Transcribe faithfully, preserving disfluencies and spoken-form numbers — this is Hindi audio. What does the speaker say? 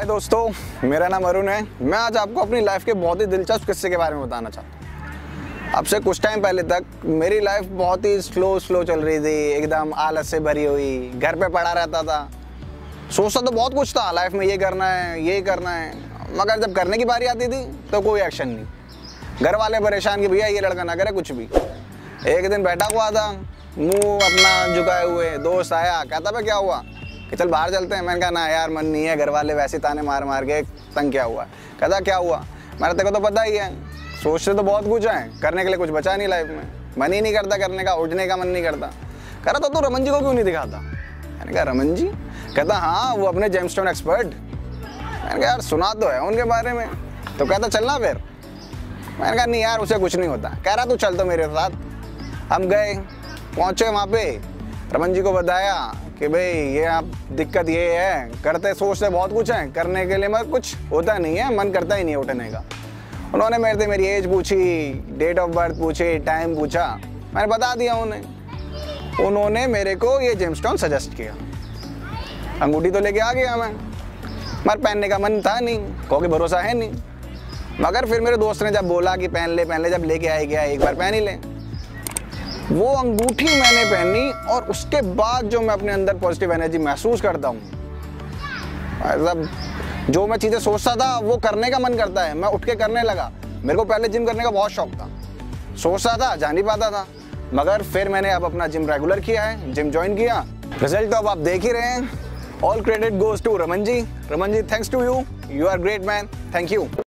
दोस्तों, मेरा नाम अरुण है। मैं आज आपको अपनी लाइफ के बहुत ही दिलचस्प किस्से के बारे में बताना चाहता हूँ। अब से कुछ टाइम पहले तक मेरी लाइफ बहुत ही स्लो स्लो चल रही थी, एकदम आलस से भरी हुई। घर पे पड़ा रहता था, सोचता तो बहुत कुछ था लाइफ में, ये करना है ये करना है, मगर जब करने की बारी आती थी तो कोई एक्शन नहीं। घर वाले परेशान कि भैया ये लड़का ना करे कुछ भी। एक दिन बैठा हुआ था, मुंह अपना झुकाए हुए, दोस्त आया, कहता भाई क्या हुआ कि चल बाहर चलते हैं। मैंने कहा ना यार मन नहीं है, घर वाले वैसे ताने मार मार के तंग क्या हुआ। कहता क्या हुआ। मैंने तेरे को तो पता ही है, सोचते तो बहुत कुछ है, करने के लिए कुछ बचा नहीं लाइफ में, मन ही नहीं करता करने का, उठने का मन नहीं करता। कह रहा तो तू रमन जी को क्यों नहीं दिखाता। मैंने कहा रमन जी। कहता हाँ वो अपने जेमस्टोन एक्सपर्ट। मैंने कहा यार सुना तो है उनके बारे में। तो कहता चलना फिर। मैंने कहा नहीं यार उसे कुछ नहीं होता। कह रहा तू चल तो मेरे साथ। हम गए, पहुँचे वहाँ पे, रमन जी को बताया कि भाई ये आप दिक्कत ये है, करते सोचते बहुत कुछ है, करने के लिए मगर कुछ होता नहीं है, मन करता ही नहीं है उठने का। उन्होंने मेरे से मेरी एज पूछी, डेट ऑफ बर्थ पूछी, टाइम पूछा, मैंने बता दिया उन्हें। उन्होंने मेरे को ये जेमस्टोन सजेस्ट किया। अंगूठी तो लेके आ गया मैं, मगर पहनने का मन था नहीं, क्योंकि भरोसा है नहीं। मगर फिर मेरे दोस्त ने जब बोला कि पहन ले पहन ले, जब लेके आए गया एक बार पहन ही ले। वो अंगूठी मैंने पहनी और उसके बाद जो मैं अपने अंदर पॉजिटिव एनर्जी महसूस करता हूँ, मतलब जो मैं चीज़ें सोचता था वो करने का मन करता है, मैं उठ के करने लगा। मेरे को पहले जिम करने का बहुत शौक था, सोचता था जा नहीं पाता था, मगर फिर मैंने अब अपना जिम रेगुलर किया है, जिम ज्वाइन किया। रिजल्ट तो अब आप देख ही रहे हैं। All credit goes to Raman ji. Raman ji thanks to you, you are great man, thank you.